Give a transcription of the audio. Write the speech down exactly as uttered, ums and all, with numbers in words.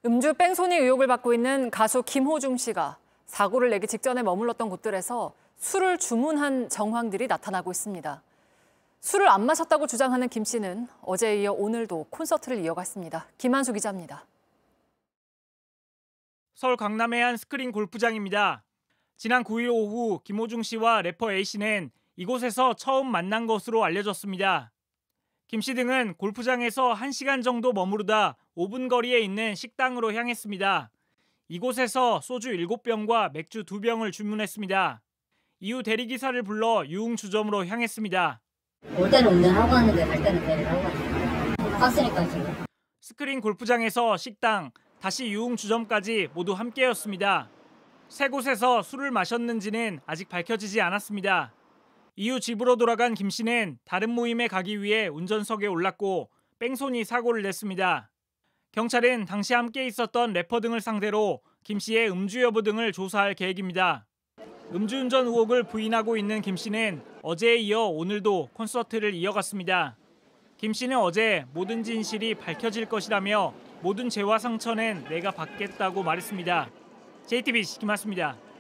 음주 뺑소니 의혹을 받고 있는 가수 김호중 씨가 사고를 내기 직전에 머물렀던 곳들에서 술을 주문한 정황들이 나타나고 있습니다. 술을 안 마셨다고 주장하는 김 씨는 어제에 이어 오늘도 콘서트를 이어갔습니다. 김한수 기자입니다. 서울 강남의 한 스크린 골프장입니다. 지난 구 일 오후 김호중 씨와 래퍼 A 씨는 이곳에서 처음 만난 것으로 알려졌습니다. 김 씨 등은 골프장에서 한 시간 정도 머무르다 오 분 거리에 있는 식당으로 향했습니다. 이곳에서 소주 일곱 병과 맥주 두 병을 주문했습니다. 이후 대리기사를 불러 유흥주점으로 향했습니다. 올 때는 운전하고 왔는데 갈 때는 대리를 하고 왔어요. 갔으니까 지금. 스크린 골프장에서 식당, 다시 유흥주점까지 모두 함께였습니다. 세 곳에서 술을 마셨는지는 아직 밝혀지지 않았습니다. 이후 집으로 돌아간 김 씨는 다른 모임에 가기 위해 운전석에 올랐고 뺑소니 사고를 냈습니다. 경찰은 당시 함께 있었던 래퍼 등을 상대로 김 씨의 음주 여부 등을 조사할 계획입니다. 음주운전 의혹을 부인하고 있는 김 씨는 어제에 이어 오늘도 콘서트를 이어갔습니다. 김 씨는 어제 모든 진실이 밝혀질 것이라며 모든 죄와 상처는 내가 받겠다고 말했습니다. 제이티비씨 김한수입니다.